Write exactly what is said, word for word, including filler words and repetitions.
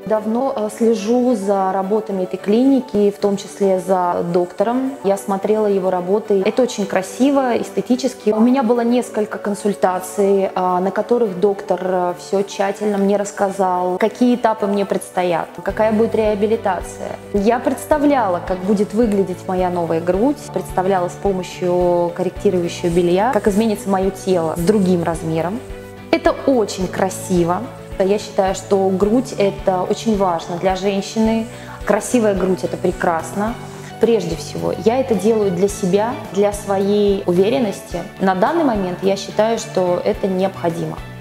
Давно э, слежу за работами этой клиники, в том числе за доктором. Я смотрела его работы. Это очень красиво, эстетически. У меня было несколько консультаций, э, на которых доктор все тщательно мне рассказал, какие этапы мне предстоят, какая будет реабилитация. Я представляла, как будет выглядеть моя новая грудь, представляла с помощью корректирующего белья, как изменится мое тело с другим размером. Это очень красиво. Я считаю, что грудь – это очень важно для женщины. Красивая грудь – это прекрасно. Прежде всего, я это делаю для себя, для своей уверенности. На данный момент я считаю, что это необходимо.